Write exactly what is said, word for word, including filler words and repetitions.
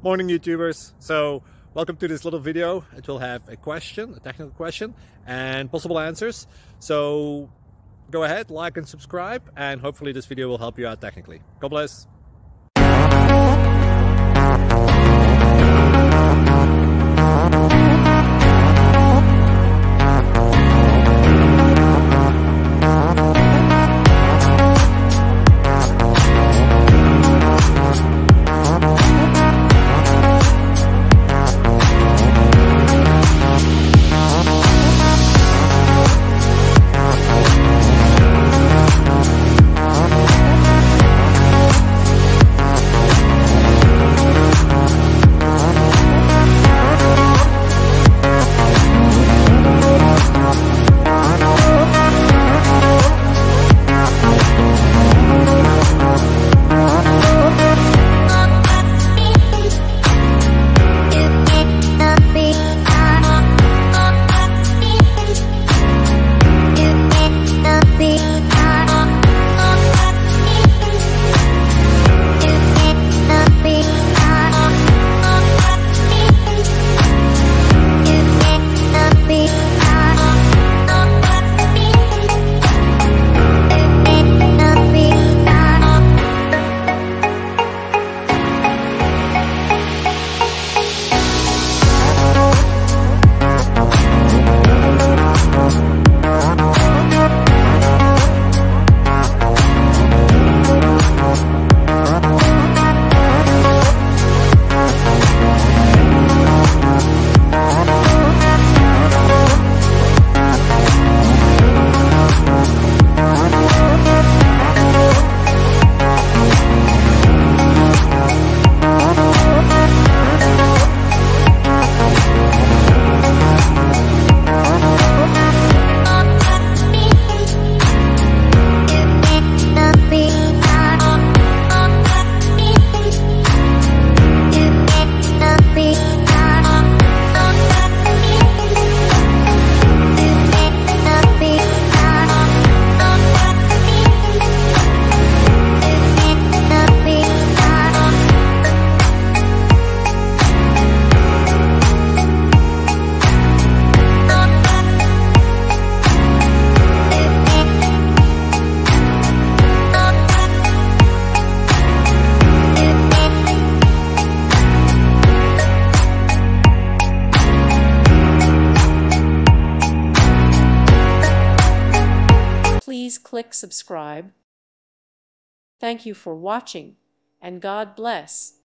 Morning YouTubers. So welcome to this little video. It will have a question, a technical question, and possible answers. So go ahead, like and subscribe, and hopefully this video will help you out technically. God bless. Please click subscribe. Thank you for watching, and God bless.